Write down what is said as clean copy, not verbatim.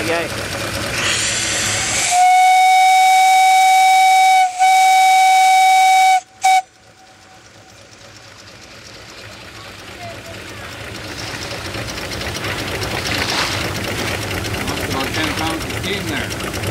Okay. Lost about 10 pounds of steam there.